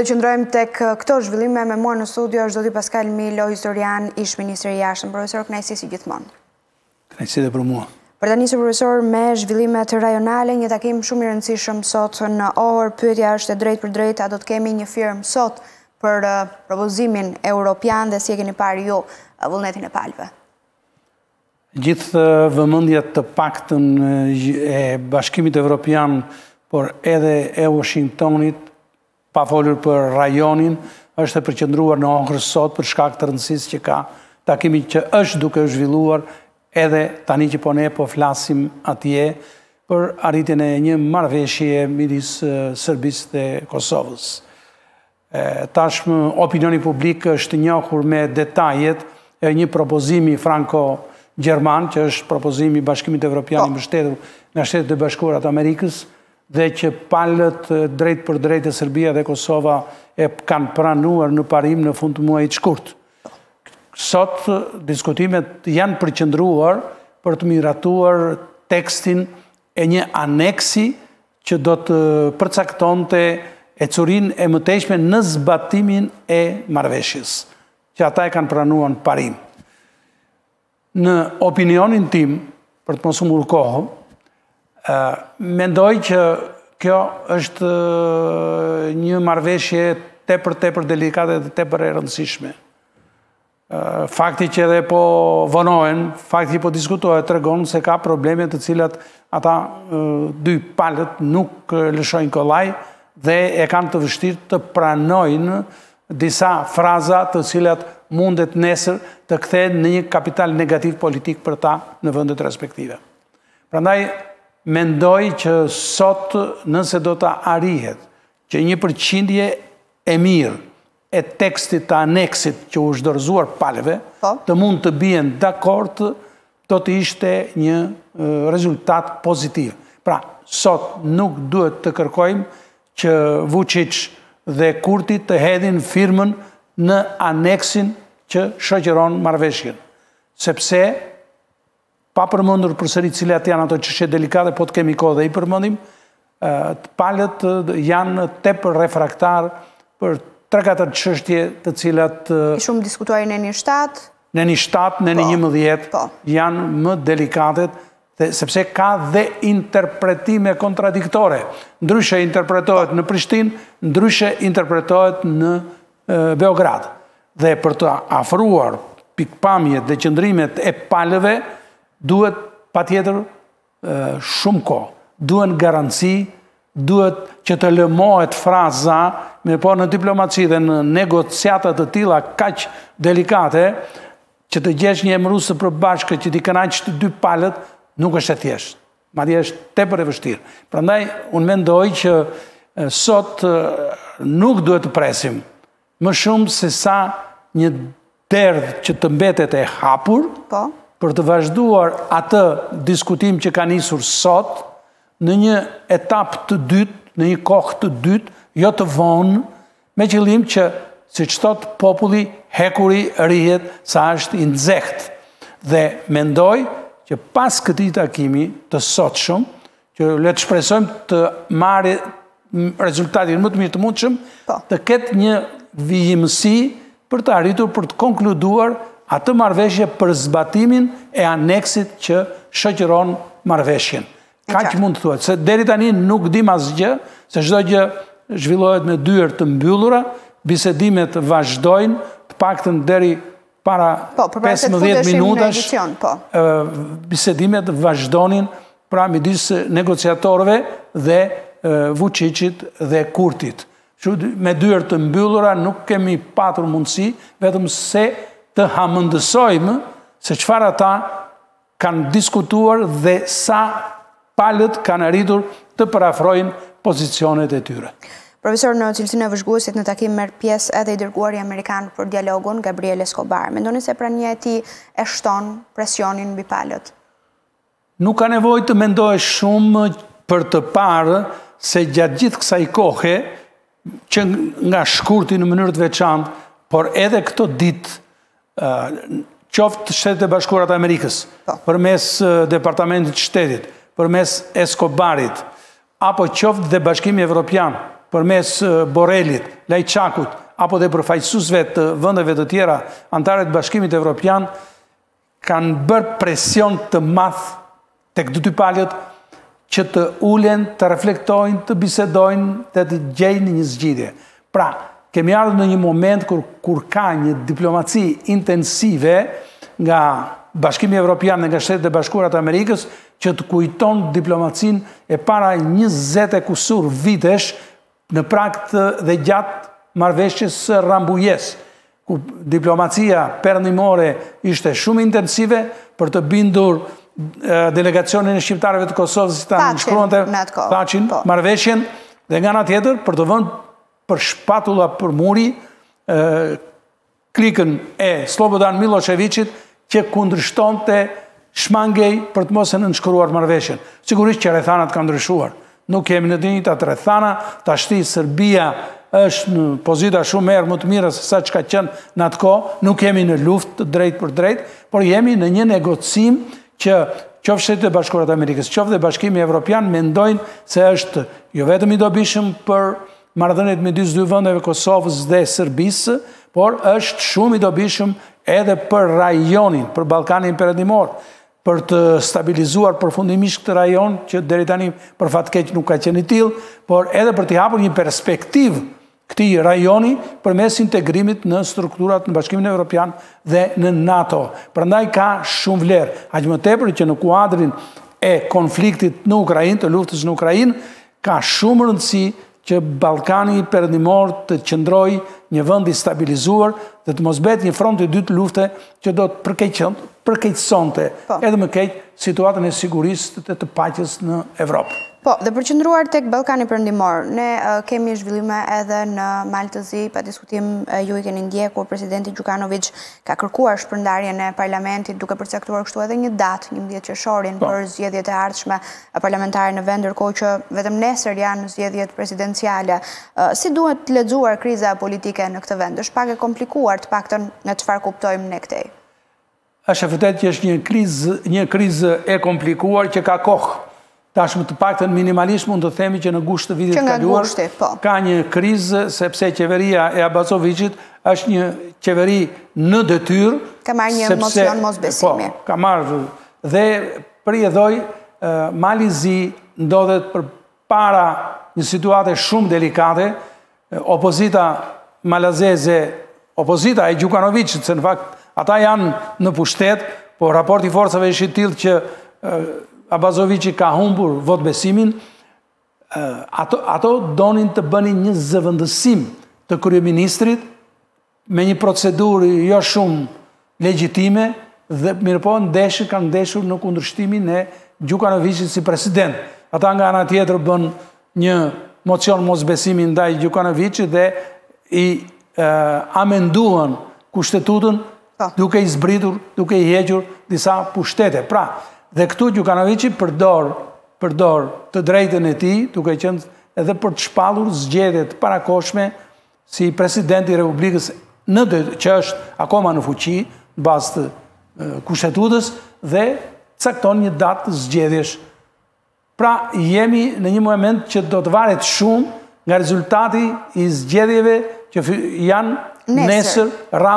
Do të qëndrojmë tek këto zhvillime. Me mua në studio është zoti Pascal Milo, historian, ish ministri i jashtëm. Profesor, kënaqësi si gjithmonë. Kënaqësi edhe për mua. Për ta nisur, profesor, me zhvillimet rajonale, një takim shumë i rëndësishëm sot në orë. Pyetja është e drejtë për drejtë, a do të kemi një firmë sot për propozimin europian dhe si e keni parë ju vullnetin e palëve? Gjithë vëmendjet të paktën e Bashkimit Evropian, por edhe e Washingtonit, pa folur për rajonin, është e përqendruar në Ohër sot për shkak të rëndësisë që ka takimi që është duke u zhvilluar edhe tani që po ne po flasim atje për arritjen e një marrëveshje midis Serbisë dhe Kosovës. Tashmë opinioni publik është njohur me detajet e një propozimi franko-gjerman, që është propozimi i Bashkimit Evropian i mbështetur nga Shtetet e Bashkuara të Amerikës, dhe që palët drejt për drejt e Serbia dhe Kosova e kanë pranuar në parim në fund të muajit shkurt. Sot diskutimet janë përqendruar për të miratuar tekstin e një aneksi që do të përcaktonte ecurinë e mëtejshme në zbatimin e marrëveshjes, që ata e kanë pranuar në parim. Në opinionin tim, për të mos u humbur kohë, mendoj që kjo është një marrëveshje tepër delikate dhe tepër e rëndësishme. Fakti që edhe po vonohen, fakti që po diskutohet tregon se ka probleme të cilat ata dy palët nuk lëshojnë kollaj dhe e kanë të vështirë të pranojnë disa fraza të cilat mundet nesër të kthehen në një kapital negativ politik për ta në vendet respektive. Prandaj mendoj që sot nëse do të arrihet që një përqindje e mirë e tekstit të aneksit që u dorëzuar palëve të mund të bien dakord, do të ishte një rezultat pozitiv. Pra, sot nuk duhet të kërkojmë që Vučić dhe Kurti të hedhin firmën në aneksin që shoqëron marrëveshjen, sepse pa përmendur përsëri cilat janë ato çështje delikate, po të kemi kohë dhe i përmendim, palët janë tepër refraktar për 3-4 çështje të cilat shumë diskutuar në një shtat, në një 11 janë më delikatet, sepse ka dhe interpretime kontradiktore. Ndryshe interpretohet në Prishtinë, ndryshe interpretohet në Beograd. Dhe për të afruar pikpamjet dhe qëndrimet e palëve, duhet patjetër shumë kohë, duhet garanci, duhet që të lëmohet fraza, me po në diplomaci dhe në negociatat të tilla kaq delikate, që të gjesh një emërues të përbashkët që t'i kënaqësh të dy palët, nuk është e thjeshtë, madje është tepër e vështirë. Prandaj unë mendoj që sot nuk duhet të presim më shumë se sa një derdhë që të mbetet e hapur, për të vazhduar atë diskutim që ka nisur sot në një etapë të dytë, në një kohë të dytë, jo të vonë, me qëllim që, siç thot populli, hekuri rihet sa është i nxehtë. Dhe mendoj që pas këtij takimi të sotshëm, që le të shpresojmë të marrë rezultatin më të mirë të mundshëm, të ketë një vijimësi për të arritur për të konkluduar atë marrëveshje për zbatimin e aneksit që shoqëron marrëveshjen. Kaq mund të thuhet, se deri tani nuk dim asgjë, se çdo gjë zhvillohet me dyert të mbyllura, bisedimet vazhdojnë, të paktën deri para 15 minutash, bisedimet vazhdonin pra midis negociatorëve dhe Vučićit dhe Kurtit. Me dyert të mbyllura nuk kemi patur mundësi, vetëm se të hamëndësojmë se çfarë ata kanë diskutuar dhe sa palët kanë arritur të parafrojnë pozicionet e tyre. Profesor, në cilësinë e vëzhguesit në takim merr pjesë edhe i dërguari amerikan për dialogun, Gabriel Escobar. Mendoni se prania e tij e shton presionin mbi palët? Nuk ka nevojë të mendohesh shumë për të parë se gjatë gjithë kësaj kohe, që nga shkurti në mënyrë të veçantë, por edhe këto ditë, qoftë Shtetet e Bashkuara të Amerikës, përmes Departamentit të Shtetit, përmes Escobarit, apo qoftë dhe Bashkimi Evropian, përmes Borrelit, Lajçakut, apo dhe përfaqësuesve të vendeve të tjera anëtare të Bashkimit Evropian, kanë bërë presion të madh tek dy palët që të ulen, të reflektojnë, të bisedojnë dhe të gjejnë një zgjidhje. Pra, kemi ardhur në një moment kur ka një diplomaci intensive nga Bashkimi Evropian dhe nga Shtetet e Bashkuara të Amerikës që të kujton diplomacin e para 20 e kusur vitesh në prakt dhe gjatë marrëveshjes së Rambujës, ku diplomacia perëndimore ishte shumë intensive për të bindur delegacionin e shqiptarëve të Kosovës ta nënshkruante thaqin marrëveshjen dhe nga ana tjetër për të vënë për shpatulla për muri klikën e Slobodan Miloševićit që kundërshtonte shmangej për të mos e nënshkruar marrëveshjen. Sigurisht që rrethanat kanë ndryshuar. Nuk kemi në të njëjtat rrethana, tashti Serbia është në pozita shumë herë më të mira se sa çka qenë në atë kohë, nuk jemi në luftë drejt për drejt, por jemi në një negocim që qoftë Shtetet e Bashkuara të Amerikës, qoftë dhe Bashkimi Evropian mendojnë se është jo vetëm i dobishëm për marrëdhëniet midis dy vendeve Kosovës dhe Serbisë, por është shumë i dobishëm edhe për rajonin, për Ballkanin Perëndimor, për të stabilizuar përfundimisht këtë rajon që deri tani për fat keq nuk ka qenë i tillë, por edhe për t'i hapur një perspektivë këtij rajoni përmes integrimit në strukturat në Bashkimin Evropian dhe në NATO. Prandaj ka shumë vlerë, aq më tepër që në kuadrin e konfliktit në Ukrainë, të luftës në Ukrainë, ka shumë rëndësi që Ballkani Perëndimor të qëndrojë një vend i stabilizuar dhe të mos bëhet një front i dytë lufte që do të përkeqësonte edhe më keq situatën e sigurisë dhe të paqes në Evropë. Po, dhe përqendruar tek Ballkani Perëndimor, ne kemi zhvillime edhe në Maltëzi, pa diskutim ju i keni ndjekur, presidenti Gjukanović ka kërkuar shpërndarjen e parlamentit duke përcaktuar kështu edhe një datë, 11 qershorin për zgjedhjet e ardhshme parlamentare në vend, ndërkohë që vetëm nesër janë zgjedhjet presidenciale. Si duhet të lexuar kriza politike në këtë vend? Është pak e komplikuar, të paktën në çfarë kuptojmë ne këtej. Është e vërtetë që është një krizë e komplikuar që ka kohë. Tashmë të paktën minimalisht mund të themi që në gusht të vitit kaluar ka një krizë sepse qeveria e Abazovićit është një qeveri në detyrë. Ka marrë një emocion mosbesimi. Ka marrë dhe përjedhoj Malizi ndodhet për para një situate shumë delikate. Opozita malazeze, opozita e Gjukanovićit, se në fakt ata janë në pushtet, po raporti forcave ishte i tillë që Abazovići ka humbur votbesimin, ato donin të bënin një zëvendësim të kryeministrit me një procedurë jo shumë legjitime dhe mirëpo kanë ndeshur në kundërshtimin e Gjukanovićit si president. Ata nga ana tjetër bën një mocion mosbesimi ndaj Gjukanovićit dhe i amenduan kushtetutën duke i zbritur, duke i hequr disa pushtete. Pra, dhe këtu Gjukanovići përdor të drejtën e tij, duke qenë edhe për të shpallur zgjedhjet parakohshme si presidenti i Republikës që është akoma në fuqi bazë të kushtetutës dhe cakton një datë të zgjedhjesh. Pra, jemi në një moment që do të varet shumë nga rezultati i zgjedhjeve që janë nesër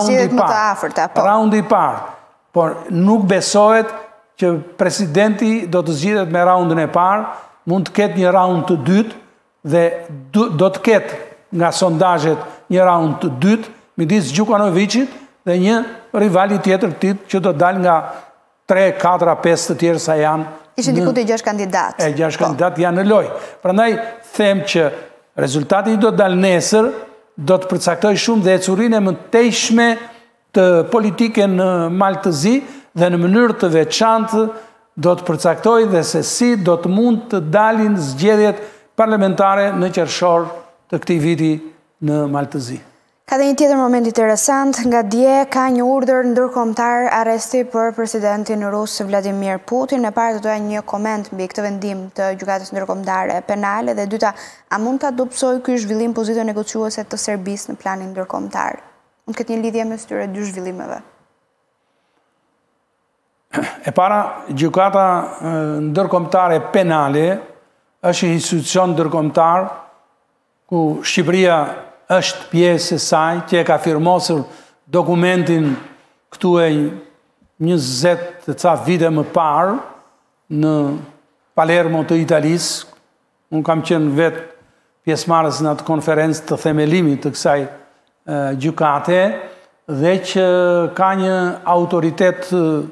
raundi i parë. Por nuk besohet që presidenti do të zgjidhet me raundin e parë, mund të ketë një raund të dytë dhe do të ketë nga sondazhet një raund të dytë midis Gjukanovićit dhe një rivali tjetër që do të dalë nga 3, 4, 5 të tjerë sa janë. Ishin diku të 6 kandidatë. 6 kandidatë janë në lojë. Prandaj them që rezultati do të dalë nesër, do të përcaktoj shumë dhe ecurinë e mëtejshme të politike në Maltëzi dhe në mënyrë të veçantë do të përcaktoj dhe se si do të mund të dalin zgjedhjet parlamentare në qershor të këtij viti në Maltëzi. Ka dhe një tjetër moment interesant, nga dje ka një urdhër ndërkombëtar arresti për presidentin rus Vladimir Putin. E parë do doja një koment mbi këtë vendim të gjykatës ndërkombëtare penale dhe dyta, a mund ta dobësoj ky zhvillim pozitën negociuese të Serbisë në planin ndërkombëtar? Mund të ketë një lidhje mes këtyre dy zhvillimeve? E para, gjykata ndërkombëtare penale është një institucion ndërkombëtar ku Shqipëria është pjesë e saj, që e ka firmosur dokumentin këtu e 20 ca vite më parë në Palermo të Italisë. Unë kam qenë vetë pjesëmarrës në atë konferencë të themelimit të kësaj gjykate, dhe që ka një autoritet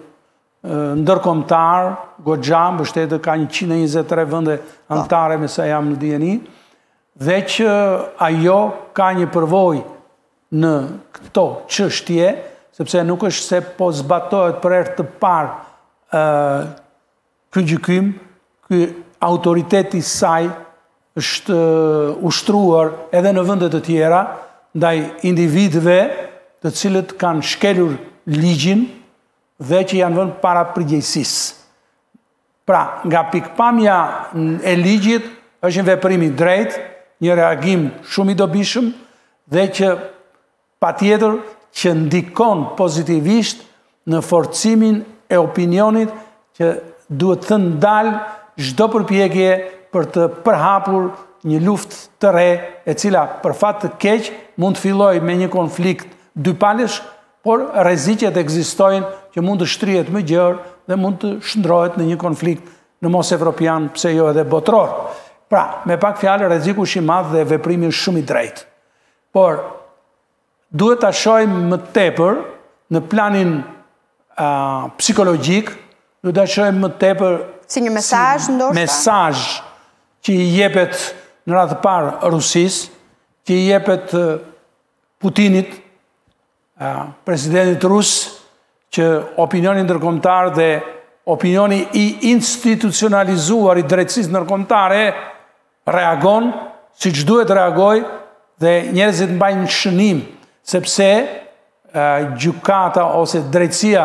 ndërkombëtar, goxha, mbështetë ka 123 vende anëtare me sa jam në dieni, dhe që ajo ka një përvojë në këto çështje, sepse nuk është se po zbatohet për herë të parë ky gjykim, ky autoritet i saj është ushtruar edhe në vende të tjera ndaj individëve të cilët kanë shkelur ligjin dhe që janë vënë para përgjegjësisë. Pra, nga pikpamja e ligjit është një veprim i drejtë, një reagim shumë i dobishëm dhe që patjetër që ndikon pozitivisht në forcimin e opinionit që duhet të ndalë çdo përpjekje për të përhapur një luftë të re e cila për fat të keq mund të fillojë me një konflikt dypalësh, por rreziqet ekzistojnë që mund të shtrihet më gjerë dhe mund të shndrohet në një konflikt në mos evropian, pse jo edhe botror. Pra, me pak fjalë, rreziku është i madh dhe veprimi është shumë i drejtë. Por duhet ta shohim më tepër në planin psikologjik, duhet ta shohim më tepër si një mesazh ndoshta. Mesazh që i jepet në radhë të parë Rusisë, që i jepet Putinit, presidentit rus, që opinioni ndërkombëtar dhe opinioni i institucionalizuar i drejtësisë ndërkombëtare reagon siç duhet reagoj dhe njerëzit mbajnë shënim, sepse gjykata ose drejtësia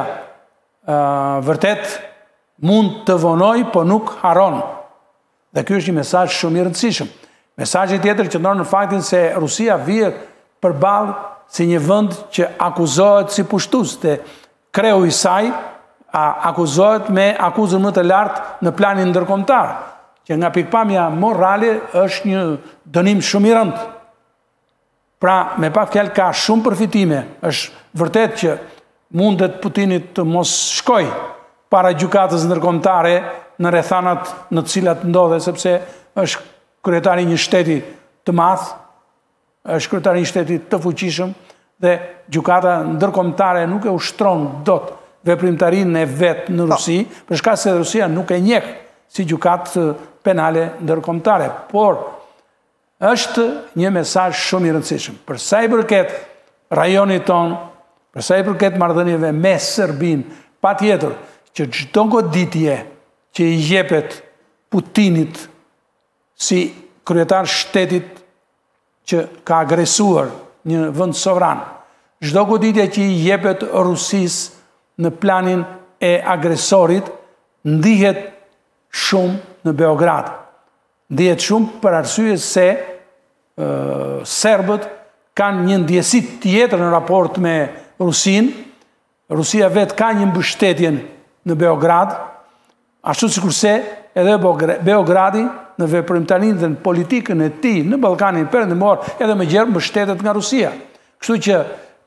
vërtet mund të vonoj, po nuk haron. Dhe ky është një mesazh shumë i rëndësishëm. Mesazhi tjetër qëndron në faktin se Rusia vihet përballë si një vend që akuzohet si pushtues, dhe kreu i saj akuzohet me akuzën më të lartë në planin ndërkombëtar, që nga pikpamja morale është një dënim shumë i rëndë. Pra, me pak fjalë ka shumë përfitime. Është vërtet që mundet Putinit të mos shkoj para gjykatës ndërkombëtare në rrethanat në të cilat ndodhe, sepse është kryetari një shteti të madh, është kryetari një shteti të fuqishëm dhe gjykata ndërkombëtare nuk e ushtron dot veprimtarinë e vet në Rusi, për shkak se Rusia nuk e njeh si gjykatë penale ndërkombëtare, por është një mesazh shumë i rëndësishëm. Për sa i përket rajonit ton, për sa i përket marrëdhënieve me Serbinë, patjetër që çdo goditje që i jepet Putinit si kryetar shtetit që ka agresuar një vend sovran, çdo goditje që i jepet Rusisë në planin e agresorit, ndihet shumë në Beograd. Ndihet shumë për arsye se serbët kanë një ndjesi tjetër në raport me Rusinë. Rusia vetë ka një mbështetje në Beograd, ashtu sikurse edhe Beogradi në veprimtarinë dhe në politikën e tij në Ballkanin Perëndimor edhe më gjerë mbështetet nga Rusia. Kështu që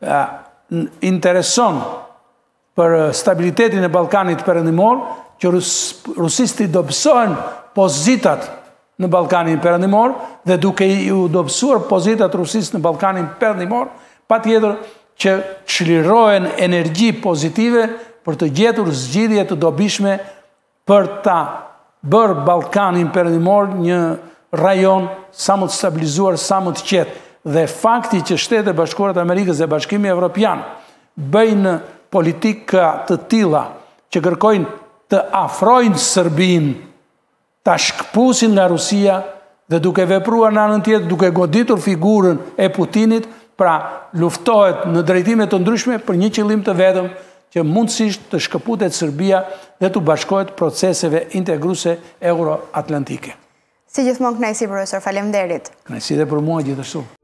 intereson për stabilitetin e Ballkanit Perëndimor që rusistë i dobësohen pozitat në Ballkanin Perëndimor dhe duke i dobësuar pozitat rusisë në Ballkanin Perëndimor, patjetër që çlirohen energji pozitive për të gjetur zgjidhje të dobishme për ta bërë Ballkanin Perëndimor një rajon sa më të stabilizuar, sa më të qetë. Dhe fakti që Shtetet e Bashkuara të Amerikës dhe Bashkimi Evropian bëjnë politika të tilla që kërkojnë të afrojnë Serbinë, ta shkëpusin nga Rusia dhe duke vepruar në anën tjetër, duke goditur figurën e Putinit, pra luftohet në drejtime të ndryshme për një qëllim të vetëm, që mundësisht të shkëputet Serbia dhe të bashkohet proceseve integruese euro-atlantike. Si gjithmonë kënaqësi profesor, faleminderit. Kënaqësi dhe për mua gjithashtu.